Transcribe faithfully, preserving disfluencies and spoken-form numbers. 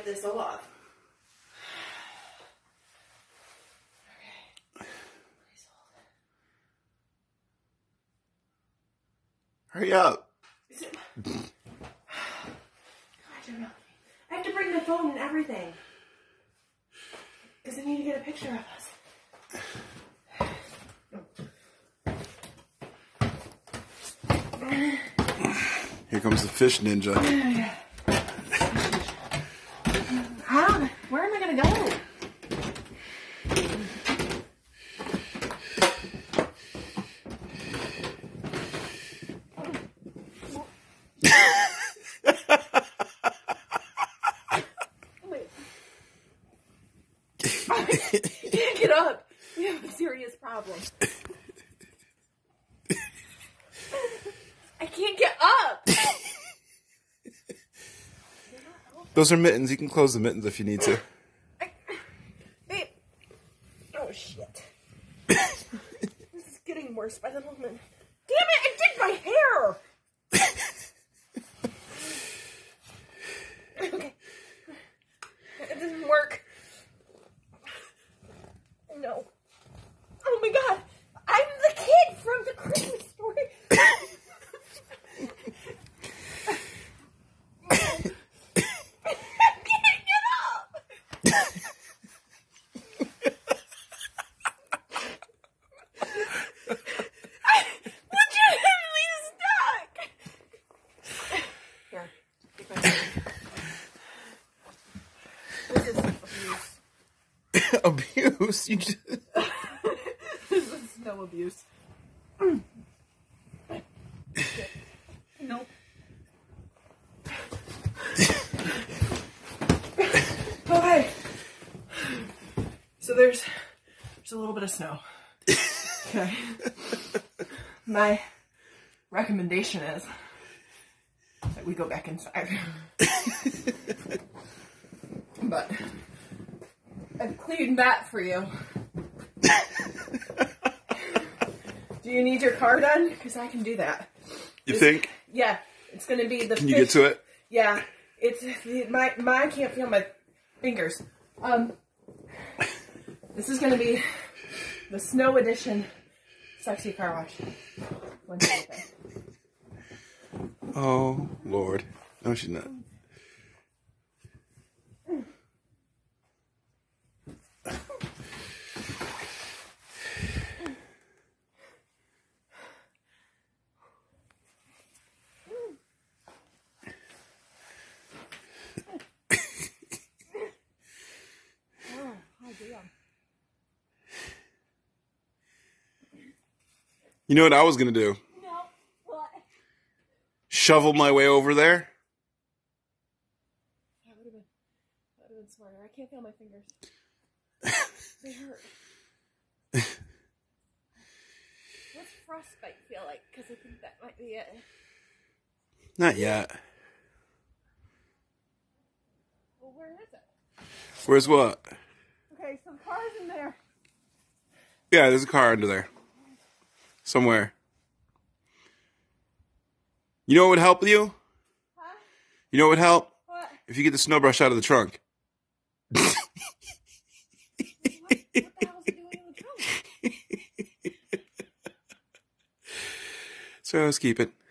this off. Okay. Please hold it. Hurry up. Is it... God, I don't know. I have to bring my phone and everything. Because I need to get a picture of us. Here comes the fish ninja. How? Where am I going to go? You can't get up. You have a serious problem. I can't get up. Those are mittens. You can close the mittens if you need to. I, babe. Oh, shit. This is getting worse by the moment. Damn it, I did my hair. Okay. It doesn't work. No. Oh my god. I'm the kid from the Christmas Story. I can't get up. I legitimately stuck. Here. Take my phone. This is abuse. Abuse? You just... This is no abuse. Nope. Okay. So there's there's a little bit of snow. Okay. My recommendation is that we go back inside. But I've cleaned that for you. Do you need your car done? Because I can do that. You It's- think? Yeah. It's going to be the Can fish. you get to it? Yeah. It's my my I can't feel my fingers. Um This is going to be the snow edition sexy car wash. When it's open. Oh, Lord. No, she's not. You know what I was going to do? No. What? Shovel my way over there? That would have been, that would have been smarter. I can't feel my fingers. They hurt. What's frostbite feel like? Because I think that might be it. Not yet. Well, where is it? Where's what? Okay, some cars in there. Yeah, there's a car under there. Somewhere. You know what would help you? Huh? You know what would help? What? If you get the snow brush out of the trunk. What, what the hell's it doing in the trunk? So let's keep it.